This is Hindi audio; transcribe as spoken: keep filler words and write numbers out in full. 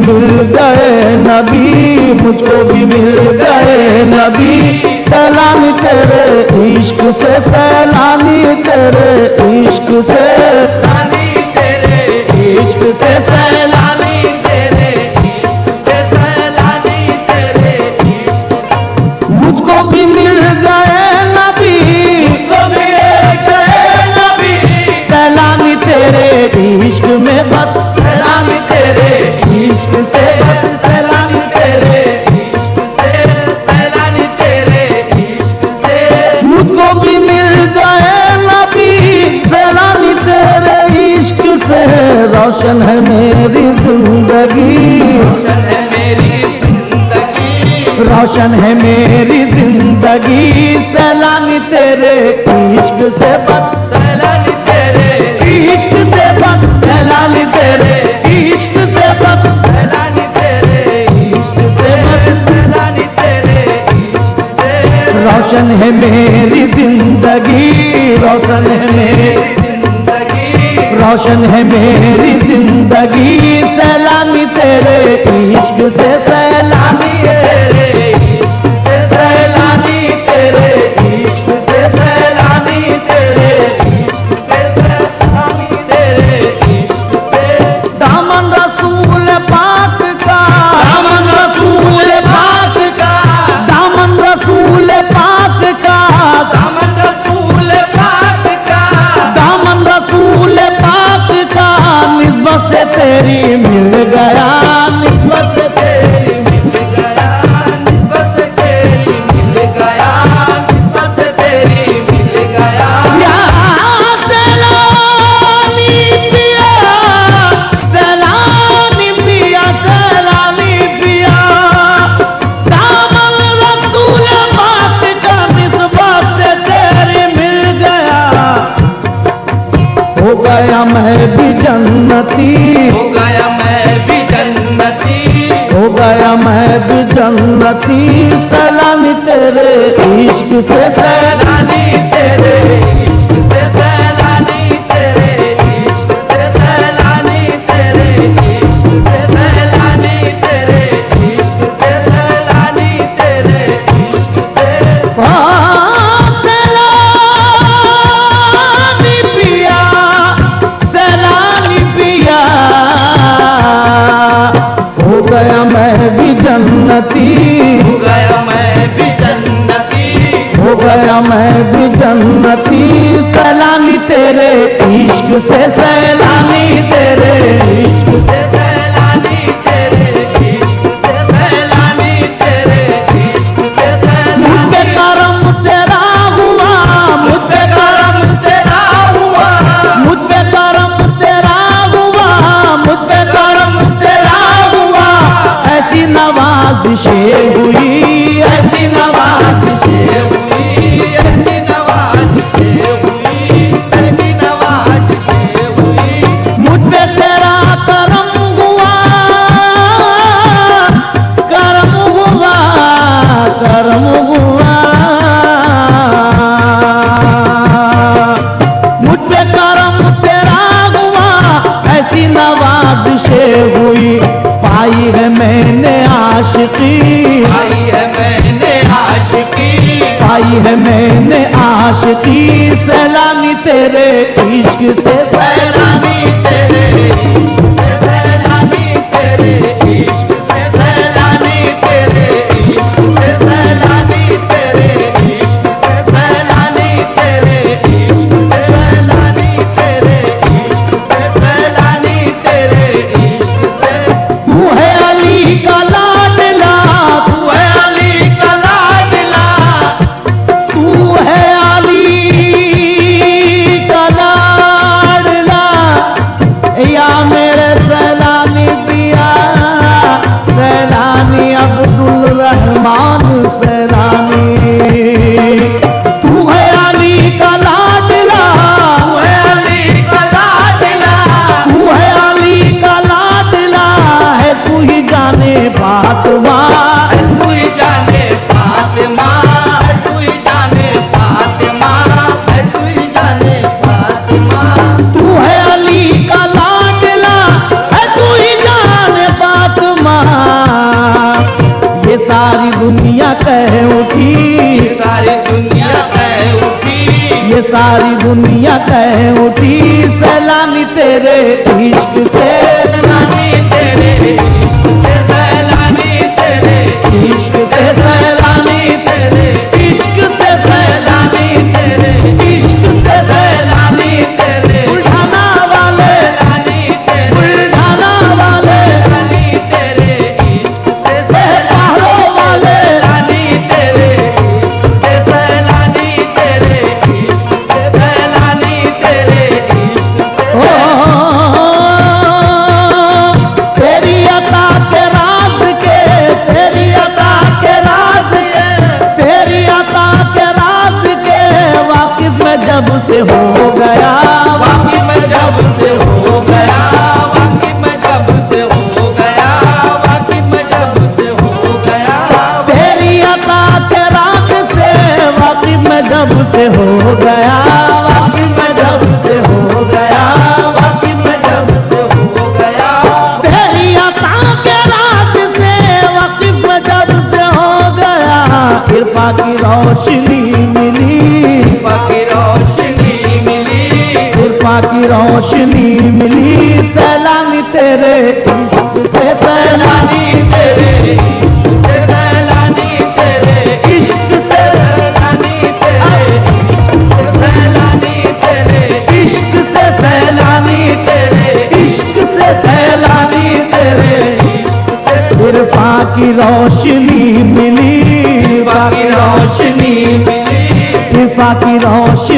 मिल गए नबी, मुझको भी मिल गए नबी। सलामी तेरे इश्क से, सलामी तेरे इश्क से, सलामी तेरे इश्क से, सलामी तेरे इश्क से, सलामी तेरे इश्क। मुझको भी मिल गए नबी, मुझको मिल गए नबी। सलामी तेरे इश्क में बस, सलामी तेरे इश्क से, सलामी तेरे इश्क से, सलामी तेरे इश्क से। मुझको भी मिल गए नबी, सलामी तेरे इश्क से। रोशन है मेरी जिंदगी, रोशन है मेरी जिंदगी, रोशन है मेरी जिंदगी। सलामी तेरे इश्क से बस, सलामी तेरे इश्क से बस, सलामी तेरे इश्क से बस, सलामी तेरे इश्क से बस, सलामी तेरे इश्क से। रोशन है मेरी जिंदगी, रोशन है मेरी जिंदगी, रोशन है मेरी जिंदगी। सलामी तेरे इश्क से, सलामी तेरे इश्क से, सलामी तेरे इश्क से, सलामी तेरे इश्क से, सलामी तेरे इश्क से। दामन रसूल पाक का, दामन रसूल पाक का, दामन रसूल पाक का, दामन रसूल पाक का, दामन रसूल पाक का। निस्बत से तेरी मिल गया, निस्बत से तेरी मिल गया, निस्बत से तेरी मिल गया, निस्बत से तेरी मिल गया। या सलामी पिया, सलामी पिया, सलामी पिया। दामन रसूल पाक का निस्बत से तेरी मिल गया। हो गया मैं भी जन्नती, हो गया मैं भी जन्नती, हो गया मैं भी जन्नती। सलामी तेरे इश्क से, सलामी तेरे इश्क से, सलामी तेरे इश्क से, सलामी तेरे इश्क से, सलामी तेरे इश्क से, सलामी तेरे इश्क से। सलामी पिया, सलामी पिया। हो गया मैं भी जन्नती, हो गया मैं भी जन्नती, हो गया मैं भी जन्नती। सलामी तेरे इश्क से, सलामी तेरे इश्क से, सलामी तेरे इश्क से, सलामी तेरे इश्क से। मुझ पे करम तेरा हुआ, मुझ पे करम तेरा हुआ, मुझ पे करम तेरा हुआ, मुझ पे करम तेरा हुआ। ऐसी नवाज़िशें हुई, ऐसी नवाज़िशें हुई, ऐसी नवाज़िशें हुई, ऐसी नवाज़िशें हुई। मुझ पे तेरा करम हुआ, करम हुआ, करम हुआ। मुझ पे करम तेरा हुआ, ऐसी नवाज़िशें हुई। पाई है मैंने आशिकी, पाई है मैंने आशिकी, पाई है मैंने आशिकी। सलामी तेरे इश्क से, सलामी तेरे इश्क से, सलामी तेरे इश्क से, सलामी तेरे इश्क से, सलामी तेरे इश्क से, सलामी तेरे इश्क से, सलामी तेरे इश्क से, सलामी तेरे इश्क से। तू है अली का लाडला, तू है अली का लाडला, तू है अली का लाडला। सारी दुनिया कह उठी, ये सारी दुनिया कह उठी, सैलानी तेरे इश्क से, सैलानी तेरे इश्क से, सैलानी तेरे इश्क से, सैलानी तेरे इश्क से, सैलानी तेरे इश्क से, सैलानी तेरे बुढ़ाना वाले, सैलानी तेरे बुढ़ाना वाले, सैलानी तेरे इश्क से, सैलानी वाले, सैलानी तेरे इश्क से, सैलानी तेरे इश्क से, सैलानी तेरे इश्क से। तेरी अता के राज के, तेरी अता के राज के, तेरी अता के राज के वाकिफ में जब से हो गया, वाकिफ में जब से हो गया, वाकिफ में जब से हो गया, वाकिफ में जब से हो गया, तेरी अता के राज से वाकिफ में जब से हो गया, वाकिफ में जब से हो गया, वाकिफ में जब से हो गया, तेरी अता के राज से वाकिफ में जब से हो गया, इरफा की रोशनी मिली, इरफा की रोशनी मिली, इरफा की रोशनी मिली, सैलानी तेरे इश्क से, सैलानी तेरे इश्क से, सैलानी तेरे इश्क से, सैलानी तेरे इश्क से, सैलानी तेरे इश्क से, सैलानी तेरे इश्क से, सैलानी तेरे इश्क से, इरफा की रोशनी मिली, इरफा की रोशनी मिली, इरफा की रोशनी